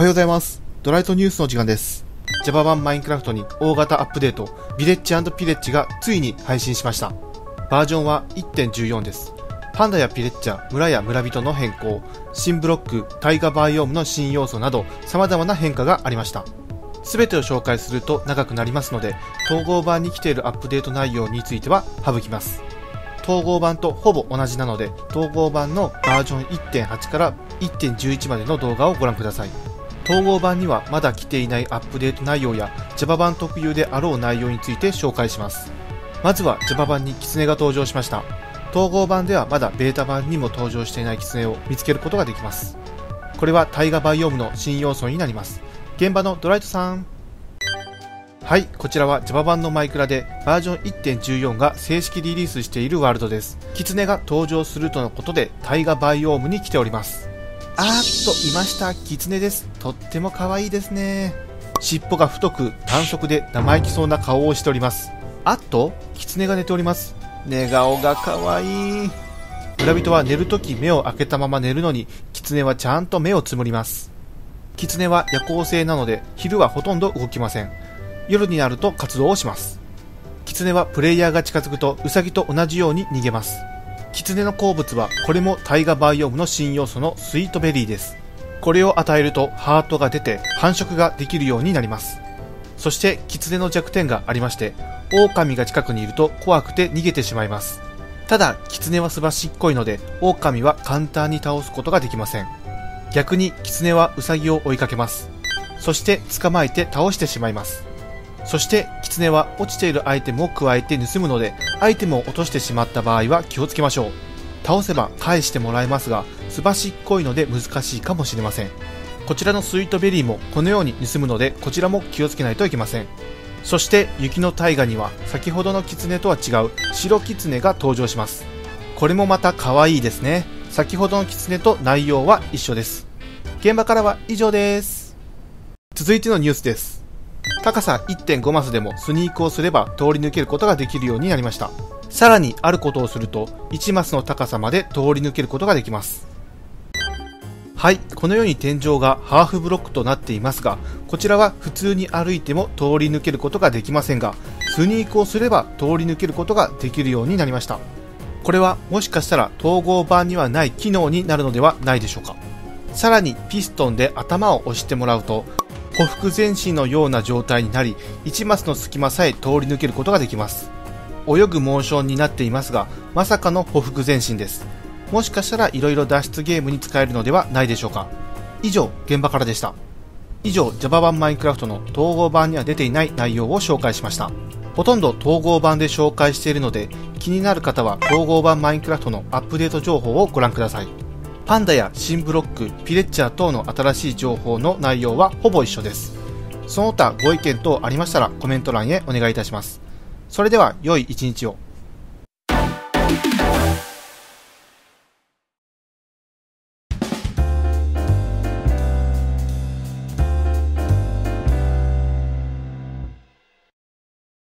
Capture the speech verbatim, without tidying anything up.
おはようございます。ドライトニュースの時間です。Java 版マインクラフトに大型アップデート、ヴィレッジ&ピレッジがついに配信しました。バージョンはいってんじゅうよん です。パンダやピレッチャー、村や村人の変更、新ブロック、タイガバイオームの新要素など様々な変化がありました。すべてを紹介すると長くなりますので、統合版に来ているアップデート内容については省きます。統合版とほぼ同じなので、統合版のバージョン いってんはち から いってんじゅういち までの動画をご覧ください。統合版にはまだ来ていないアップデート内容や Java 版特有であろう内容について紹介します。まずは Java 版にキツネが登場しました。統合版ではまだベータ版にも登場していないキツネを見つけることができます。これはタイガバイオームの新要素になります。現場のドライトさん。はい、こちらは Java 版のマイクラでバージョン いってんじゅうよん が正式リリースしているワールドです。キツネが登場するとのことでタイガバイオームに来ております。あーっといました、キツネです。とっても可愛いですね。尻尾が太く短足で生意気そうな顔をしております。あっとキツネが寝ております。寝顔が可愛い。村人は寝るとき目を開けたまま寝るのに、キツネはちゃんと目をつむります。キツネは夜行性なので昼はほとんど動きません。夜になると活動をします。キツネはプレイヤーが近づくとウサギと同じように逃げます。キツネの好物はこれもタイガバイオームの新要素のスイートベリーです。これを与えるとハートが出て繁殖ができるようになります。そしてキツネの弱点がありまして、狼が近くにいると怖くて逃げてしまいます。ただキツネはすばしっこいので狼は簡単に倒すことができません。逆にキツネはウサギを追いかけます。そして捕まえて倒してしまいます。そしてキツネは落ちているアイテムを加えて盗むので、アイテムを落としてしまった場合は気をつけましょう。倒せば返してもらえますが、すばしっこいので難しいかもしれません。こちらのスイートベリーもこのように盗むので、こちらも気をつけないといけません。そして雪の大河には先ほどのキツネとは違う白キツネが登場します。これもまた可愛いですね。先ほどのキツネと内容は一緒です。現場からは以上です。続いてのニュースです。高さ いってんご マスでもスニークをすれば通り抜けることができるようになりました。さらにあることをするといちマスの高さまで通り抜けることができます。はい、このように天井がハーフブロックとなっていますが、こちらは普通に歩いても通り抜けることができませんが、スニークをすれば通り抜けることができるようになりました。これはもしかしたら統合版にはない機能になるのではないでしょうか。さらにピストンで頭を押してもらうと匍匐前進のような状態になり、いちマスの隙間さえ通り抜けることができます。泳ぐモーションになっていますが、まさかの匍匐前進です。もしかしたら色々脱出ゲームに使えるのではないでしょうか。以上、現場からでした。以上、Java 版マインクラフトの統合版には出ていない内容を紹介しました。ほとんど統合版で紹介しているので、気になる方は統合版マインクラフトのアップデート情報をご覧ください。パンダや新ブロック、ピレッチャー等の新しい情報の内容はほぼ一緒です。その他ご意見等ありましたらコメント欄へお願いいたします。それでは良い一日を。